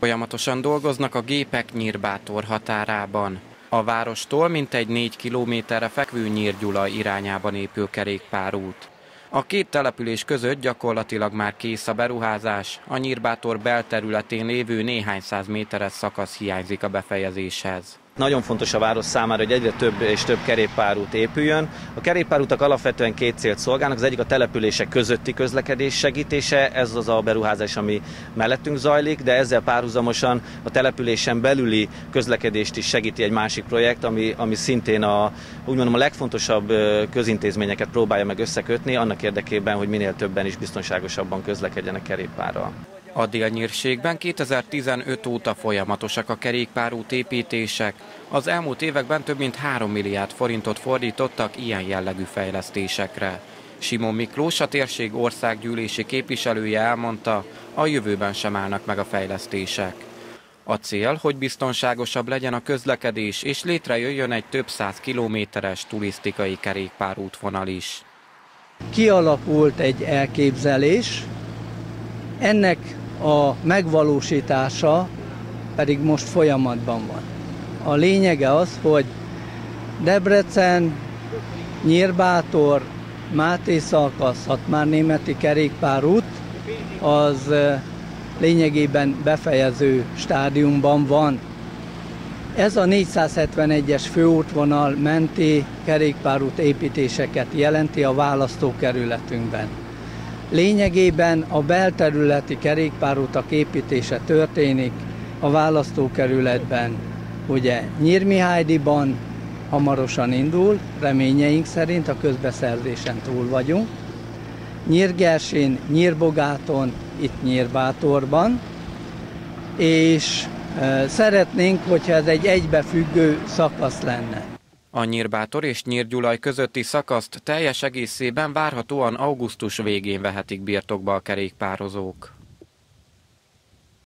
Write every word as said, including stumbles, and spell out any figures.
Folyamatosan dolgoznak a gépek Nyírbátor határában. A várostól mintegy négy kilométerre fekvő Nyírgyula irányában épül kerékpárút. A két település között gyakorlatilag már kész a beruházás, a Nyírbátor belterületén lévő néhány száz méteres szakasz hiányzik a befejezéshez. Nagyon fontos a város számára, hogy egyre több és több kerékpárút épüljön. A kerékpárutak alapvetően két célt szolgálnak, az egyik a települések közötti közlekedés segítése, ez az a beruházás, ami mellettünk zajlik, de ezzel párhuzamosan a településen belüli közlekedést is segíti egy másik projekt, ami, ami szintén a, úgy mondom, a legfontosabb közintézményeket próbálja meg összekötni, annak érdekében, hogy minél többen is biztonságosabban közlekedjenek kerékpárral. A Délnyírségben kétezer-tizenöt óta folyamatosak a kerékpárút építések. Az elmúlt években több mint három milliárd forintot fordítottak ilyen jellegű fejlesztésekre. Simon Miklós, a térség országgyűlési képviselője elmondta, a jövőben sem állnak meg a fejlesztések. A cél, hogy biztonságosabb legyen a közlekedés, és létrejöjjön egy több száz kilométeres turisztikai kerékpárútvonal is. Kialakult egy elképzelés, ennek a megvalósítása pedig most folyamatban van. A lényege az, hogy Debrecen, Nyírbátor, Máté szakasz, Hatmárnémeti kerékpárút az lényegében befejező stádiumban van. Ez a négyszázhetvenegyes főútvonal menti kerékpárút építéseket jelenti a választókerületünkben. Lényegében a belterületi kerékpárutak építése történik a választókerületben. Ugye Nyírmihályiban hamarosan indul, reményeink szerint a közbeszerzésen túl vagyunk. Nyírgersin, Nyírbogáton, itt Nyírbátorban, és e, szeretnénk, hogyha ez egy egybefüggő szakasz lenne. A Nyírbátor és Nyírgyulaj közötti szakaszt teljes egészében várhatóan augusztus végén vehetik birtokba a kerékpározók.